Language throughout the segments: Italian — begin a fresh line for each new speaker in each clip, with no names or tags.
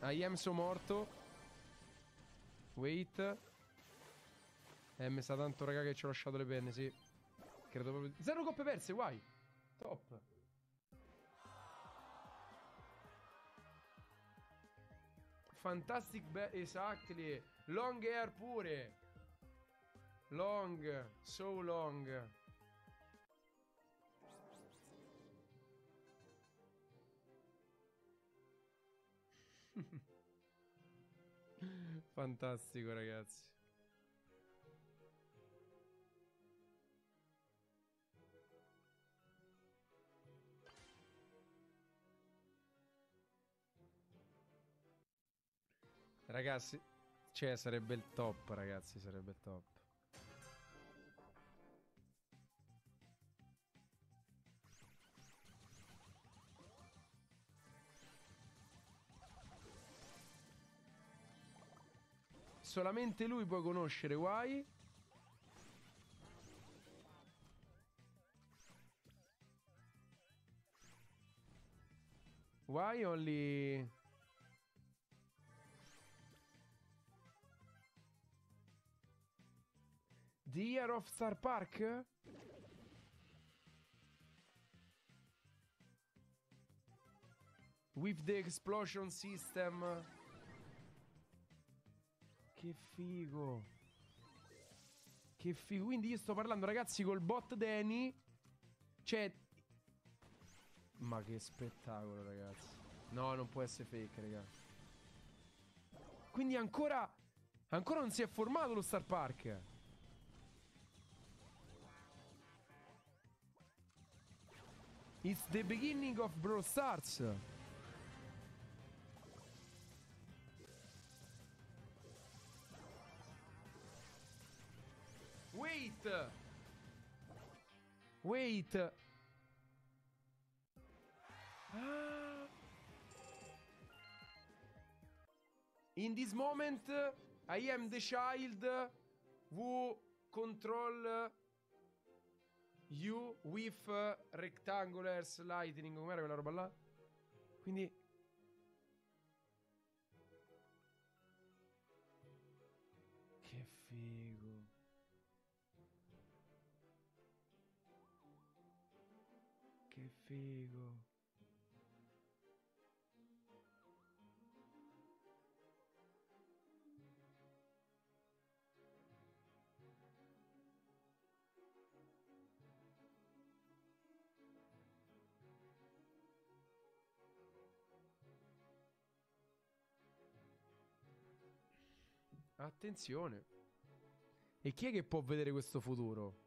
I am so morto. Wait. Mi sa tanto, raga, che ci ho lasciato le penne, sì. Credo proprio... 0 coppe perse, guai. Top. Fantastic exactly. Long hair pure. Long. So long. Fantastico, ragazzi. Ragazzi, cioè sarebbe il top, ragazzi, sarebbe il top. Solamente lui può conoscere Why. Why only... The Year of Star Park? With the explosion system. Che figo. Che figo. Quindi io sto parlando, ragazzi, col bot Danny. Cioè... Ma che spettacolo, ragazzi. No, non può essere fake, raga. Quindi ancora... Ancora non si è formato lo Star Park. It's the beginning of Brawl Stars. Wait. Wait. Ah. In this moment, I am the child who control you with rectangular lightning. Com'era quella roba là? Quindi... Che figo. Che figo. Attenzione. E chi è che può vedere questo futuro?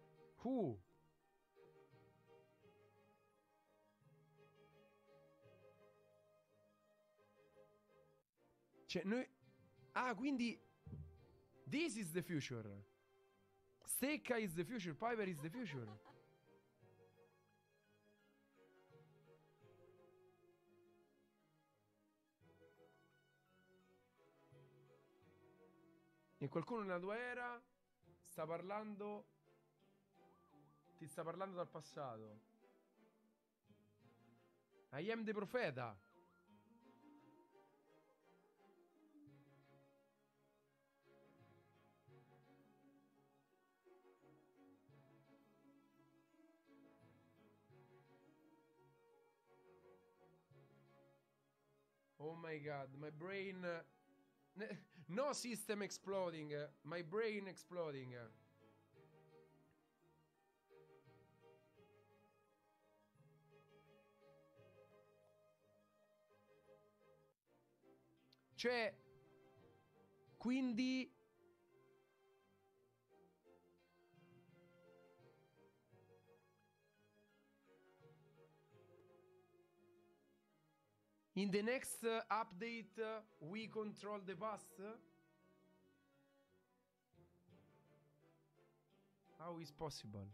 Cioè, noi... Ah, quindi... This is the future. Stecca is the future. Piper is the future. E qualcuno nella tua era sta parlando... Ti sta parlando dal passato. I am the profeta. Oh my god, my brain... No system exploding. My brain exploding. Cioè... Quindi... In the next update, we control the past? How is possible?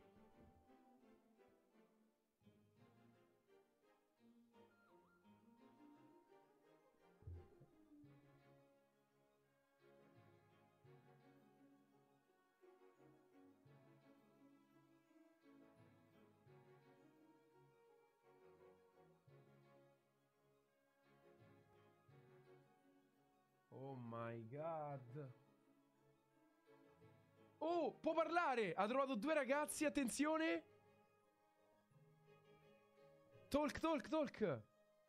Oh my god. Oh, può parlare! Ha trovato due ragazzi, attenzione! Talk, talk, talk!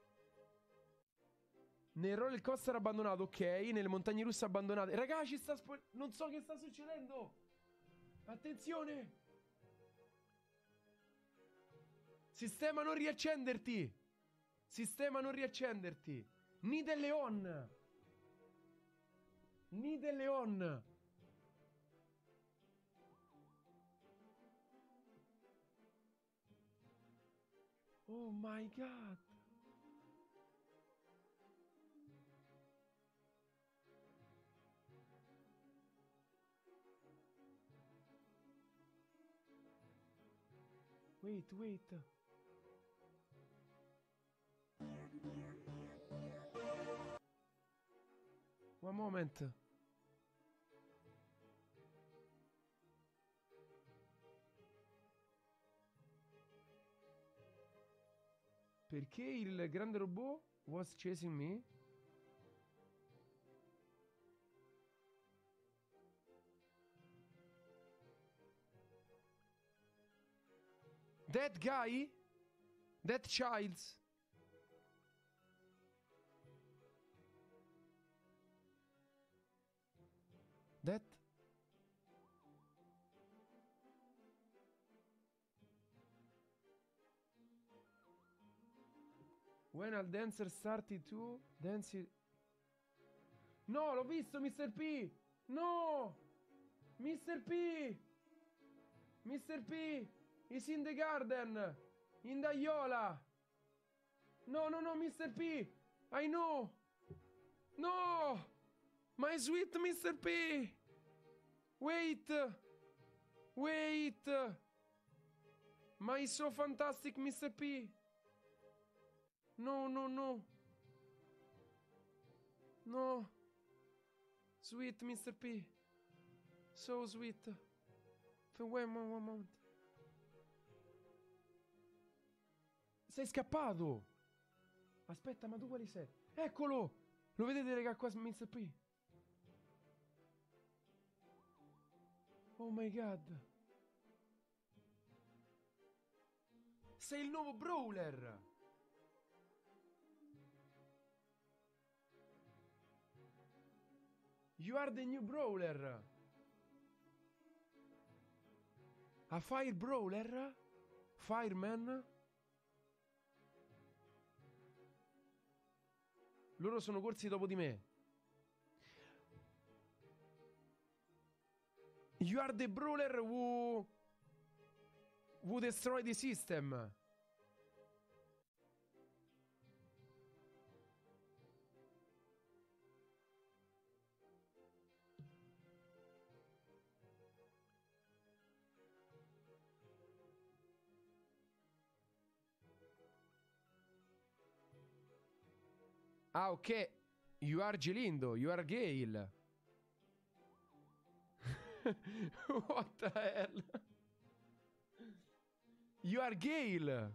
Nel roller coaster abbandonato, ok. Nelle montagne russe abbandonate. Ragazzi, non so che sta succedendo! Attenzione! Sistema non riaccenderti! Sistema non riaccenderti! Nide Leon! Nide Leon! Oh my god! Wait, wait. One moment. Perché il grande robot was chasing me? That guy? That child? That? When a dancer started to dance it... No, l'ho visto, Mr. P! No! Mr. P! Mr. P! Is in the garden! In the Iola! No, no, no, Mr. P! I know! No! My sweet Mr. P! Wait! Wait! My so fantastic Mr. P! No, no, no! No! Sweet Mr. P! So sweet! Wait one moment! Sei scappato! Aspetta, ma tu quali sei? Eccolo! Lo vedete, raga, qua Mr. P? Oh my god! Sei il nuovo Brawler! You are the new Brawler! A Fire Brawler? Fireman? Loro sono corsi dopo di me. You are the brawler who destroy the system. Ah, ok. You are Gelindo. You are Gale. What the hell? You are Gale.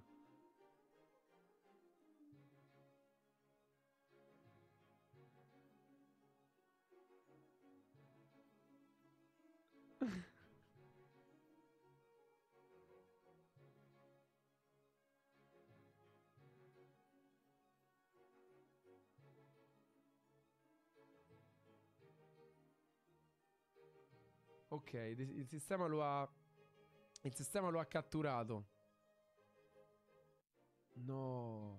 Ok, il sistema lo ha... Il sistema lo ha catturato. No.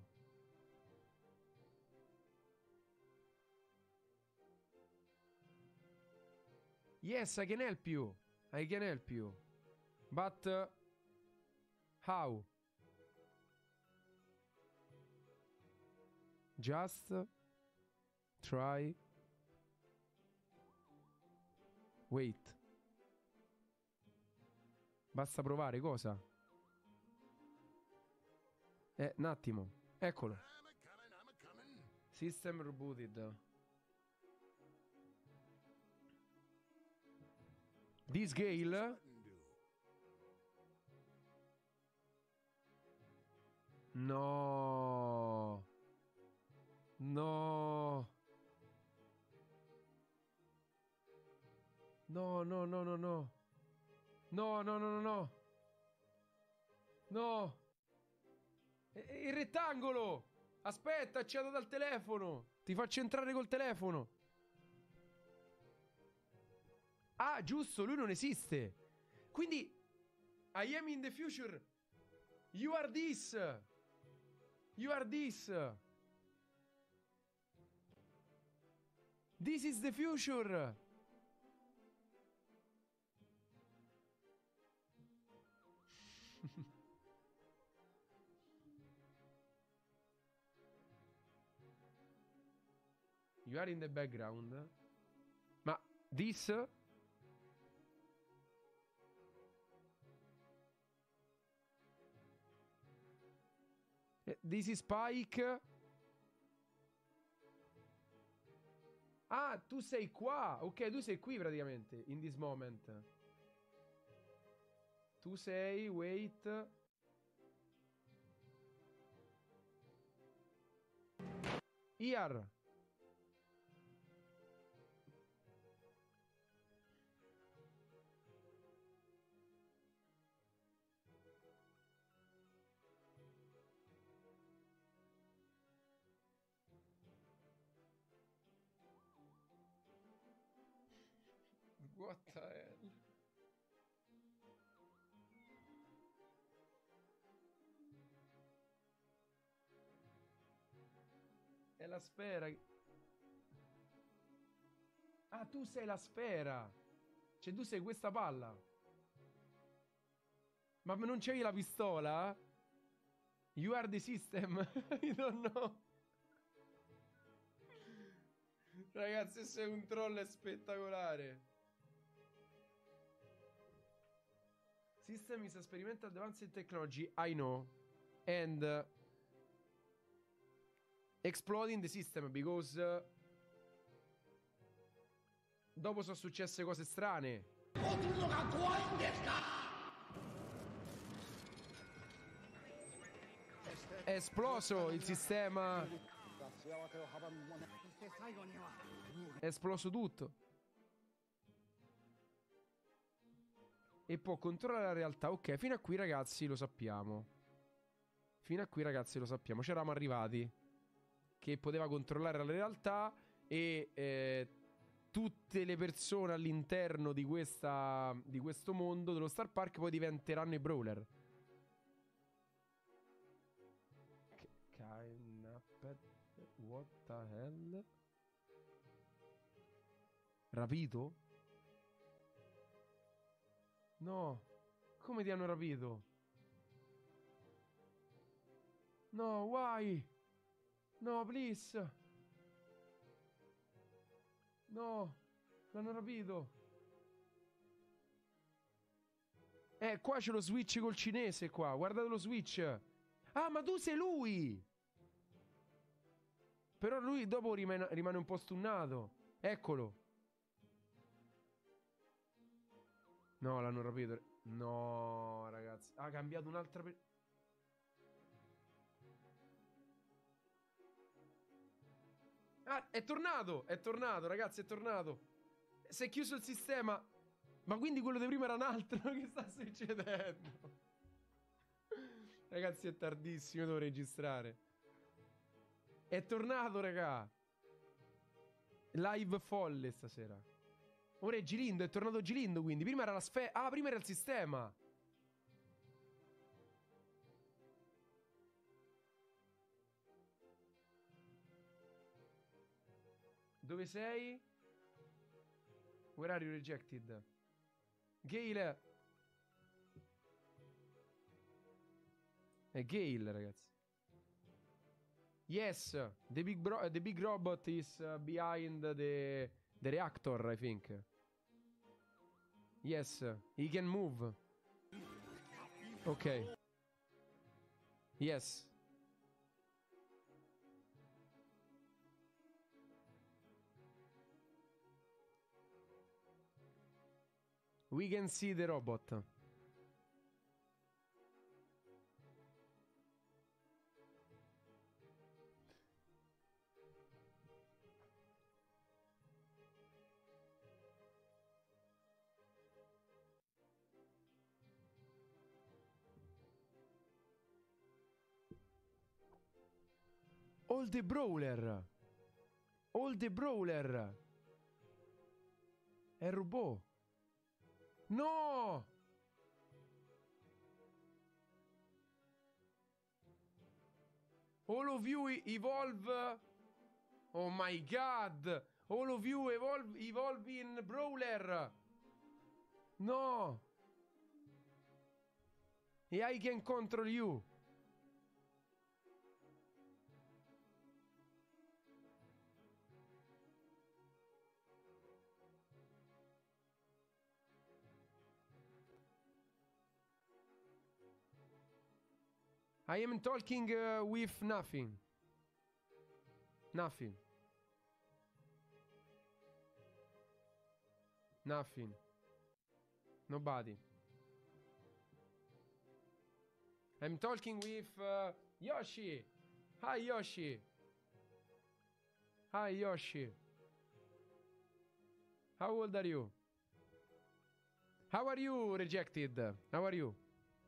Yes, I can help you. I can help you. But... how? Just... try... Wait. Basta provare, cosa? Un attimo. Eccolo. System rebooted. This Gale? No. No. No, no, no, no, no. No, no, no, no, no. No. Il rettangolo. Aspetta, accedo dal telefono. Ti faccio entrare col telefono. Ah, giusto, lui non esiste. Quindi I am in the future. You are this. You are this. This is the future. You are in the background. Ma this? This is Spike. Ah, tu sei qua. Ok, tu sei qui praticamente. In this moment. Tu sei, wait. Here. What the hell? È la sfera. Ah, tu sei la sfera. Cioè, tu sei questa palla. Ma non c'hai la pistola? You are the system. I don't know. Ragazzi, se è un troll è spettacolare. System is experimental advanced technology, I know. And exploding the system because dopo sono successe cose strane. È esploso il sistema. È esploso tutto. E può controllare la realtà. Ok, fino a qui ragazzi lo sappiamo. Fino a qui ragazzi lo sappiamo. C'eravamo arrivati. Che poteva controllare la realtà. E tutte le persone all'interno di questo mondo dello Star Park poi diventeranno i Brawler. What the hell? Rapito? No. Come ti hanno rapito? No, why? No, please. No, l'hanno rapito. Qua c'è lo switch col cinese qua. Guardate lo switch. Ah, ma tu sei lui. Però lui dopo rimane un po' stunnato. Eccolo. No, l'hanno rapito. No, ragazzi. Ha cambiato un'altra... Ah, è tornato, ragazzi, è tornato. Si è chiuso il sistema. Ma quindi quello di prima era un altro? Che sta succedendo? Ragazzi, è tardissimo, devo registrare. È tornato, raga. Live folle stasera. Ora è Gilindo, è tornato Gilindo, quindi. Prima era la sfera. Ah, prima era il sistema. Dove sei? Where are you rejected? Gale. È Gale, ragazzi. Yes, the big robot is behind the reactor, I think. Yes, he can move. Ok. Yes. We can see the robot. All the Brawler. All the Brawler. È robot. No! All of you evolve. Oh my god. All of you evolve in Brawler. No. E I can control you. I am talking with nothing. Nothing. Nothing. Nobody. I'm talking with Yoshi. Hi, Yoshi. Hi, Yoshi. How old are you? How are you, rejected? How are you?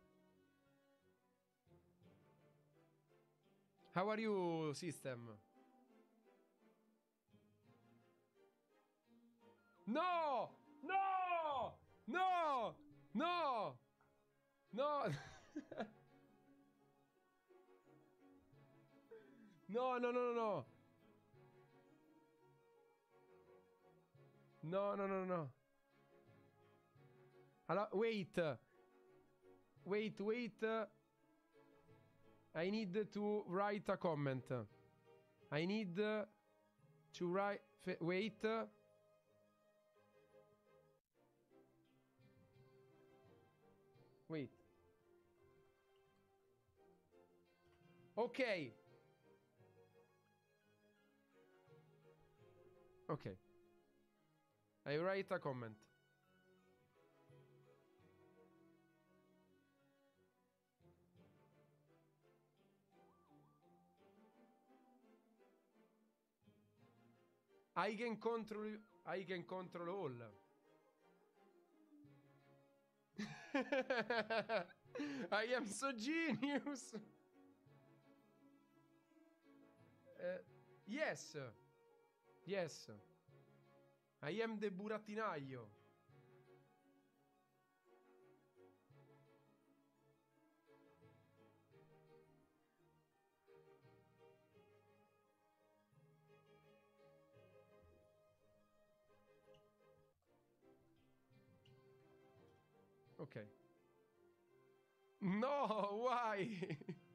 How are you, system? No! No! No! No! No! No, no, no, no, no. No, no, no, no. Allora, wait. Wait, wait. I need to write a comment. I need to write... Wait. Wait. Ok. Ok. I write a comment. I can control all. I am so genius. Yes. Yes. I am the burattinaio. Ok. No, why?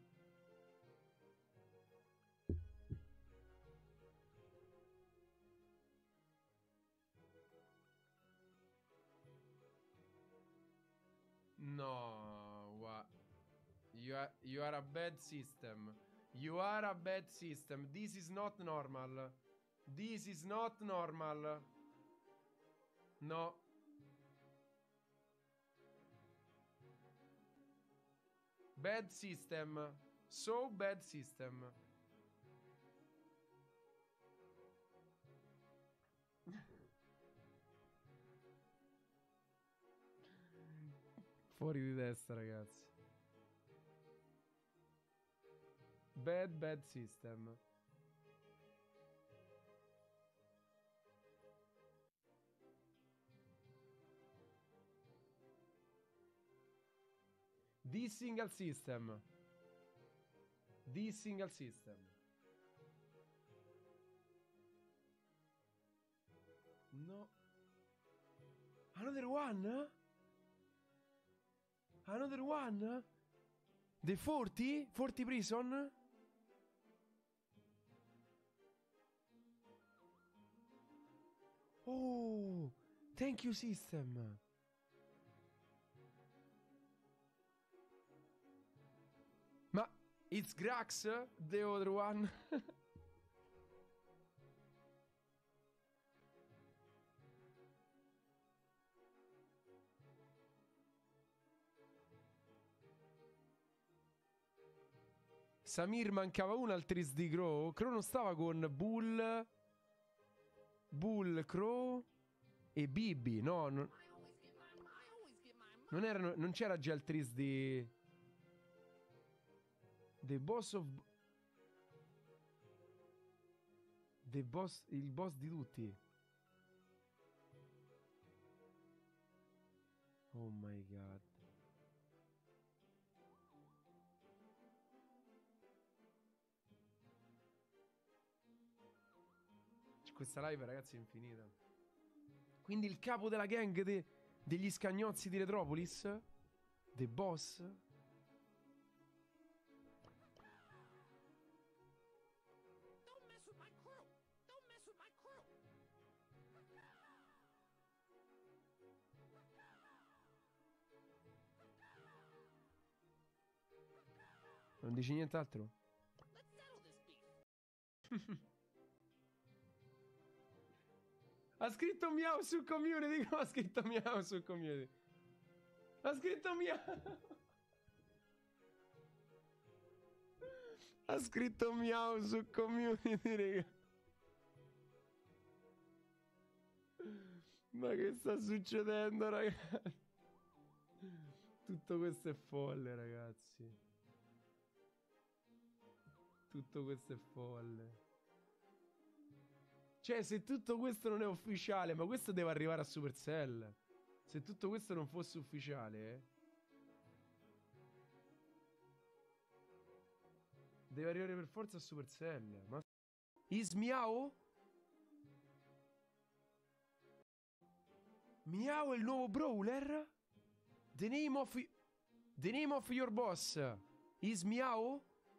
No, what? You are a bad system. You are a bad system. This is not normal. This is not normal. No. Bad system. So bad system. Fuori di testa, ragazzi. Bad system. This single system. This single system. No. Another one? Another one? The 40? 40 prison? Oh, thank you, system. Ma it's Grax, the other one? Samir mancava uno al tris di Crow. Crow non stava con Bull, Crow e Bibi, no? Non erano, non c'era già il tris di The Boss of... Il boss di tutti. Oh my god. Questa live, ragazzi, è infinita. Quindi il capo della gang degli scagnozzi di Retropolis? The boss? Non dici nient'altro? Ha scritto miau sul community. Come ha scritto miau sul community? Ha scritto miau. Ha scritto miau sul community, raga. Ma che sta succedendo, ragazzi? Tutto questo è folle, ragazzi. Tutto questo è folle. Cioè, se tutto questo non è ufficiale, ma questo deve arrivare a Supercell. Se tutto questo non fosse ufficiale, deve arrivare per forza a Supercell. Ma Is Miao? Miao è il nuovo brawler? The name of your boss is Miao?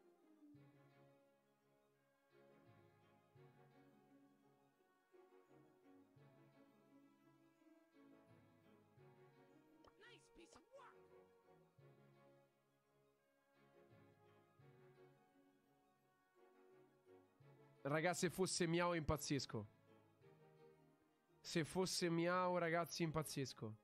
Nice piece of work.
Ragazzi, se fosse Miao impazzisco. Se fosse Miao, ragazzi, impazzisco.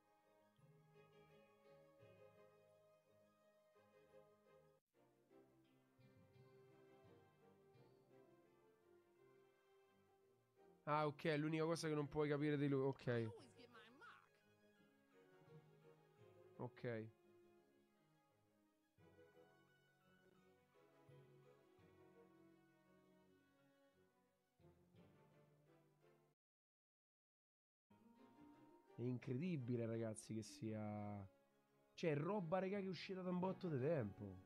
Ah, ok, è l'unica cosa che non puoi capire di lui. Ok.
Always get my mark.
Ok. È incredibile, ragazzi, che sia... Cioè, è roba, raga, che è uscita da un botto di tempo.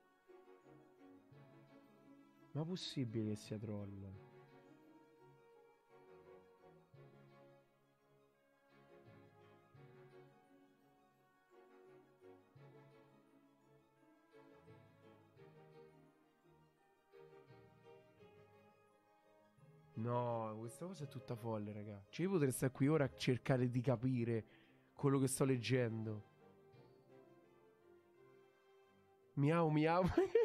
Ma possibile che sia troll? No, questa cosa è tutta folle, raga. Cioè, io potrei stare qui ora a cercare di capire quello che sto leggendo. Miau miau.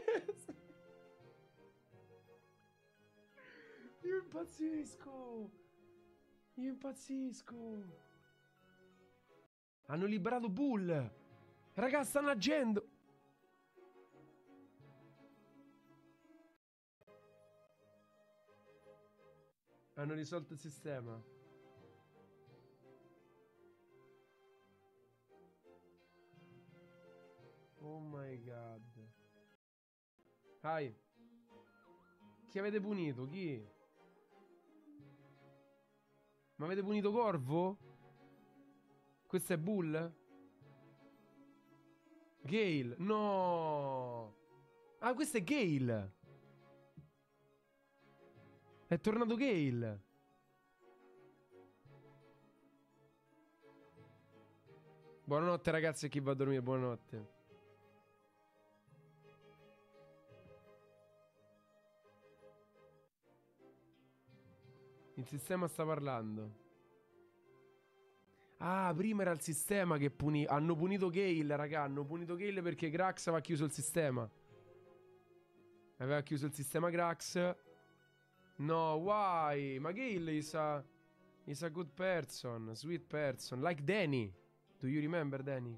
Io impazzisco. Io impazzisco. Hanno liberato Bull. Raga, stanno agendo. Hanno risolto il sistema. Oh my god. Hi. Chi avete punito? Chi? Ma avete punito Corvo? Questo è Bull? Gale? No. Ah, questo è Gale. È tornato Gale. Buonanotte, ragazzi, e chi va a dormire, buonanotte. Il sistema sta parlando. Ah, prima era il sistema che hanno punito Gale, raga. Hanno punito Gale perché Grax aveva chiuso il sistema. Aveva chiuso il sistema Grax. No, why? Ma Gale is a good person, sweet person. Like Danny. Do you remember Danny?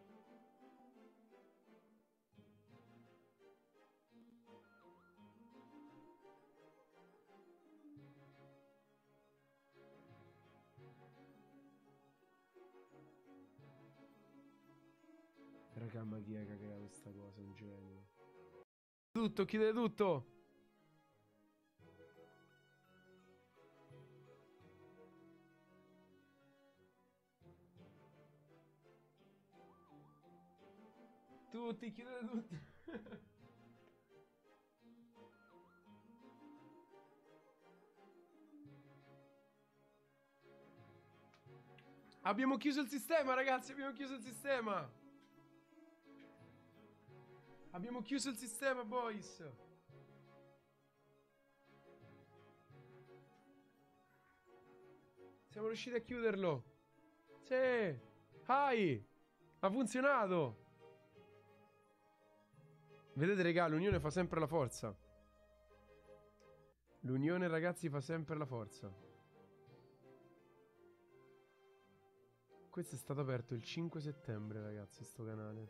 Raga, ma chi è che ha creato questa cosa? Un genio. Tutto, chiudete tutto. Tutti, chiudete tutti. Abbiamo chiuso il sistema, ragazzi, abbiamo chiuso il sistema. Abbiamo chiuso il sistema, boys. Siamo riusciti a chiuderlo. Sì. Hi. Ha funzionato. Vedete, raga, l'unione fa sempre la forza. L'unione, ragazzi, fa sempre la forza. Questo è stato aperto il 5 settembre, ragazzi, sto canale.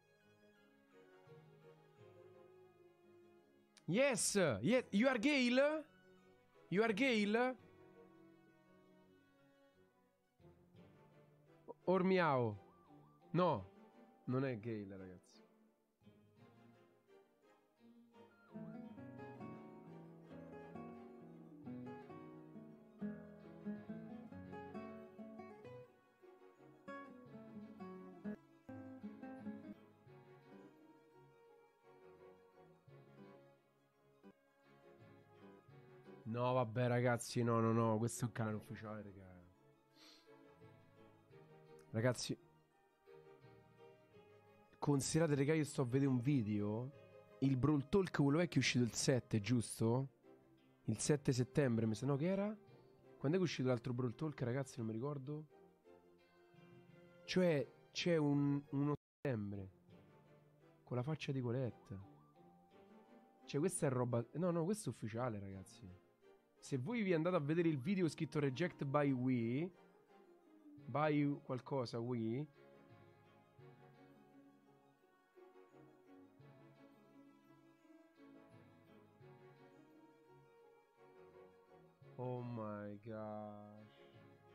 Yes! Yes! You are Gail? You are Gail? Or miao. No, non è Gail, ragazzi. No, vabbè, ragazzi, no, questo è un canale ufficiale, raga. Ragazzi, considerate, raga, io sto a vedere un video. Il Brawl Talk, quello vecchio, è uscito il 7, giusto? Il 7 settembre, mi sa, no, che era? Quando è che è uscito l'altro Brawl Talk, ragazzi, non mi ricordo. Cioè, c'è uno settembre con la faccia di Colette. Cioè, questa è roba... No, questo è ufficiale, ragazzi. Se voi vi andate a vedere il video scritto Reject by Wii, by qualcosa, Wii, oh my gosh.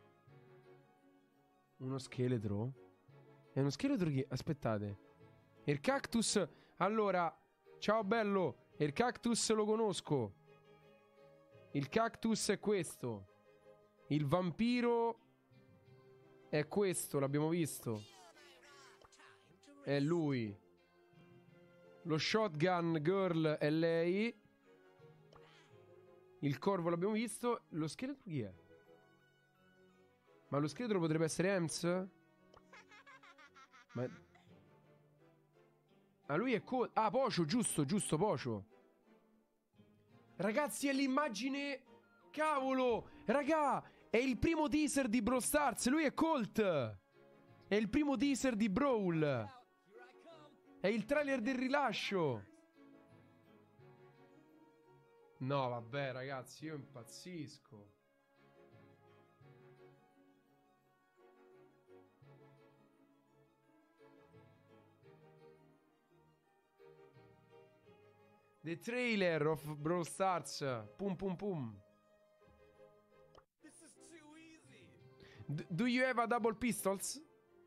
Uno scheletro? È uno scheletro che... Aspettate. Il cactus... Allora, ciao bello. Il cactus lo conosco. Il cactus è questo. Il vampiro è questo, l'abbiamo visto. È lui. Lo shotgun girl è lei. Il corvo l'abbiamo visto. Lo scheletro chi è? Ma lo scheletro potrebbe essere Ems? Ma... Ah, lui è ah, Pocio, giusto, Pocio. Ragazzi, è l'immagine... Cavolo! Raga, è il primo teaser di Brawl Stars. Lui è Colt. È il primo teaser di Brawl. È il trailer del rilascio. No, vabbè, ragazzi, io impazzisco. The trailer of Brawl Stars. Pum pum pum.
This is too easy.
Do you have a double pistols?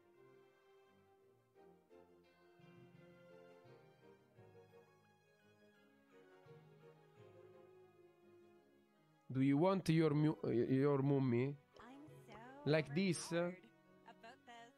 Do you want your mummy?
I'm so
Like this?
honored about this.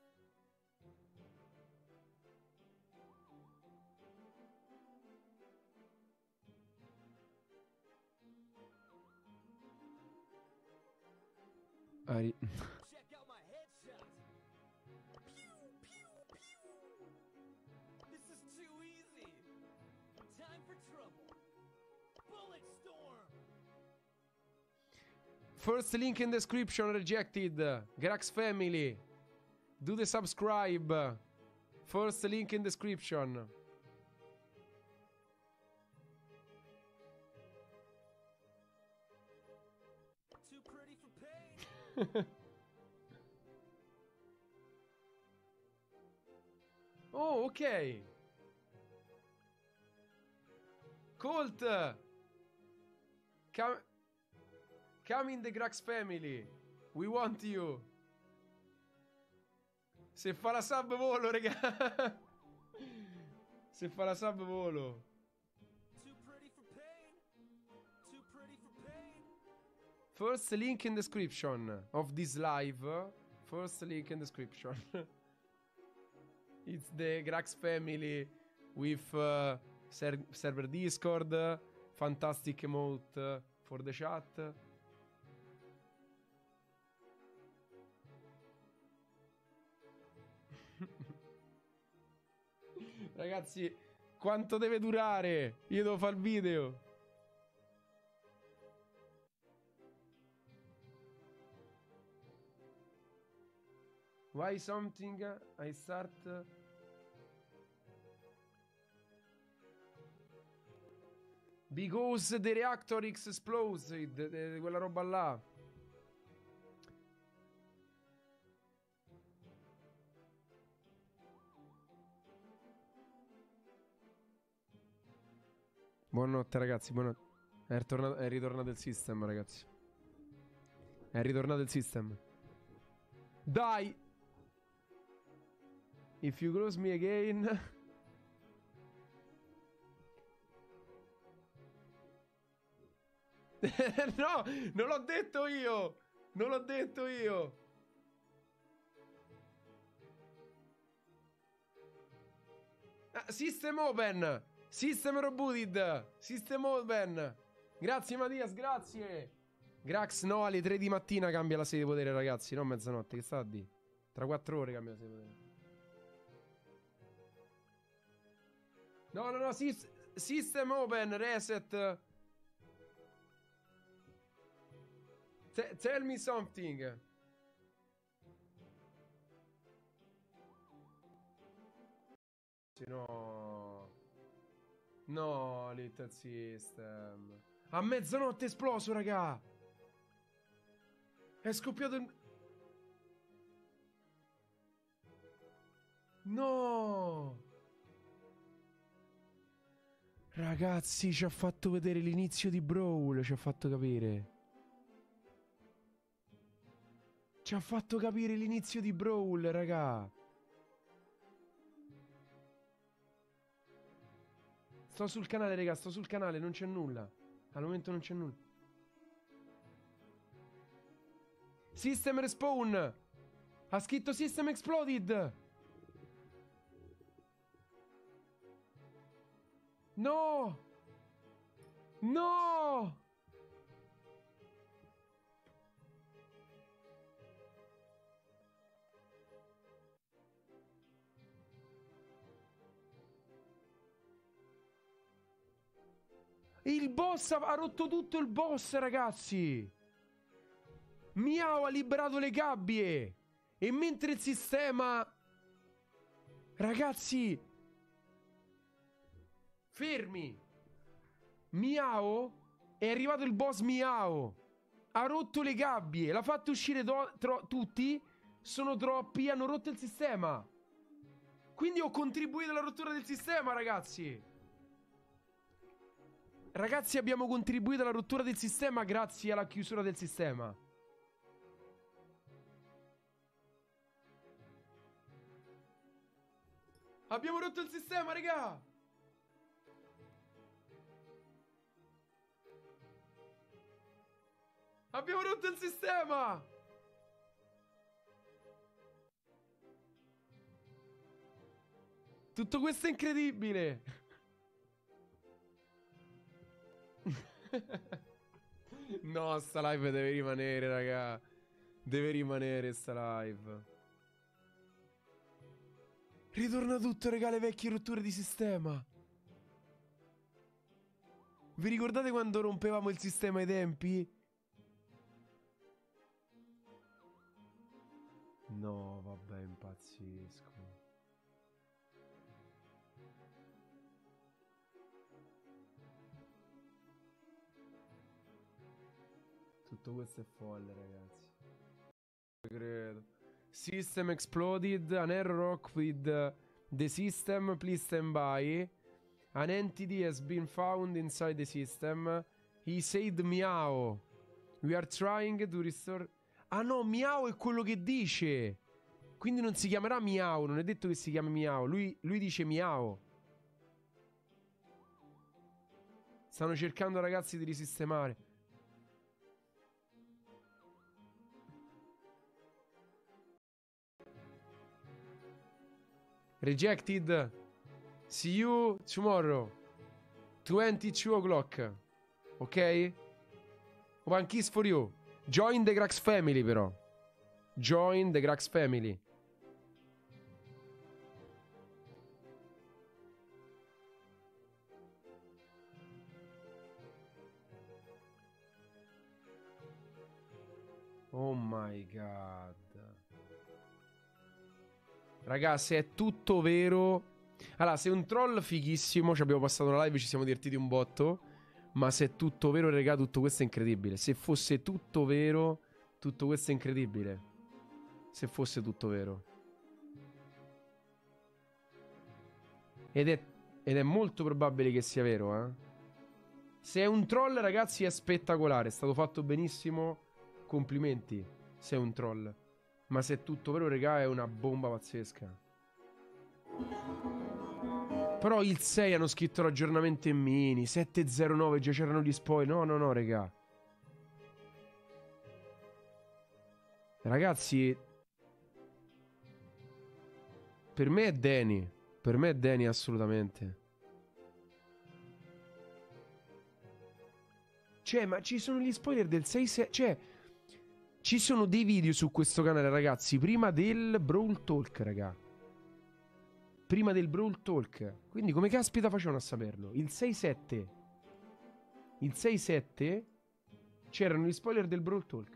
Check out my headshot. Pew, pew, pew. This is too easy. Time for trouble. Bullet storm.
First link in description rejected. Grax family. Do the subscribe. First link in description.
Too pretty for pain.
Oh, ok. Colt. Come in the Grax family. We want you. Se fa la sub volo, raga. Se fa la sub volo.
Too pretty for pain. Too pretty for pain.
First link in description of this live. First link in description. It's the Grax family with server Discord. Fantastic emote for the chat. Ragazzi, quanto deve durare? Io devo fare il video. Why something I start... Because the reactor exploded. Quella roba là. Buonanotte ragazzi, buonanotte. È ritornato il system, ragazzi. È ritornato il system. Dai! If you close me again... No, non l'ho detto io. Non l'ho detto io. System open. System rebooted. System open. Grazie Mattias, grazie. Grax, no, alle 3 di mattina cambia la sede di potere, ragazzi. Non mezzanotte, che sta a dire? Tra 4 ore cambia la sede di potere. No, system open, reset. Tell me something. No. No, Little System. A mezzanotte è esploso, raga. È scoppiato il... No. Ragazzi, ci ha fatto vedere l'inizio di Brawl. Ci ha fatto capire. Ci ha fatto capire l'inizio di Brawl, raga. Sto sul canale, raga, sto sul canale, non c'è nulla. Al momento non c'è nulla. System respawn. Ha scritto System exploded. No. No. Il boss ha rotto tutto il boss, ragazzi. Miao ha liberato le gabbie. E mentre il sistema... Ragazzi, fermi. Miao, è arrivato il boss Miao. Ha rotto le gabbie. L'ha fatto uscire tutti. Sono troppi, hanno rotto il sistema. Quindi ho contribuito alla rottura del sistema, ragazzi. Ragazzi, abbiamo contribuito alla rottura del sistema grazie alla chiusura del sistema. Abbiamo rotto il sistema, raga. Abbiamo rotto il sistema. Tutto questo è incredibile. No, sta live deve rimanere, raga. Deve rimanere sta live. Ritorna tutto, raga, le vecchie rotture di sistema. Vi ricordate quando rompevamo il sistema ai tempi? No, vabbè, impazzisco. Tutto questo è folle, ragazzi. Credo. System exploded. An error with the system. Please stand by. An entity has been found inside the system. He said Miao. We are trying to restore... Ah no, Miao è quello che dice. Quindi non si chiamerà Miao. Non è detto che si chiami Miao. Lui dice Miao. Stanno cercando, ragazzi, di risistemare. Rejected. See you tomorrow. 22 o'clock. Ok? One kiss for you. Join the Grax family però. Join the Grax family. Oh my god. Ragazzi, è tutto vero. Allora, se è un troll fighissimo, ci abbiamo passato una live, ci siamo divertiti un botto. Ma se è tutto vero, raga, tutto questo è incredibile. Se fosse tutto vero, tutto questo è incredibile. Se fosse tutto vero. Ed è molto probabile che sia vero, eh. Se è un troll, ragazzi, è spettacolare. È stato fatto benissimo. Complimenti. Se è un troll. Ma se è tutto vero, raga, è una bomba pazzesca. Però il 6 hanno scritto l'aggiornamento in mini. 709 già c'erano gli spoiler. No, no, no, raga. Ragazzi, per me è Danny. Per me è Danny assolutamente. Cioè, ma ci sono gli spoiler del 6-6. Cioè, ci sono dei video su questo canale, ragazzi, prima del Brawl Talk, raga. Prima del Brawl Talk. Quindi come caspita facevano a saperlo? Il 6-7. Il 6-7 c'erano gli spoiler del Brawl Talk.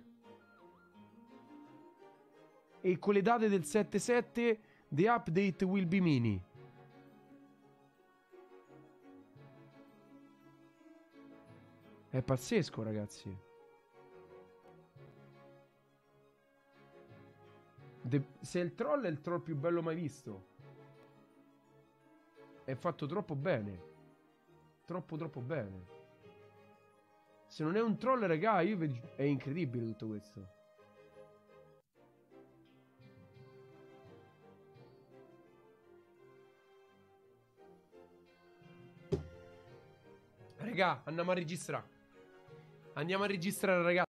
E con le date del 7-7 the update will be mini. È pazzesco, ragazzi. Se il troll è il troll più bello mai visto. È fatto troppo bene. Troppo troppo bene. Se non è un troll, raga, è incredibile tutto questo. Raga, andiamo a registrare. Andiamo a registrare, ragazzi.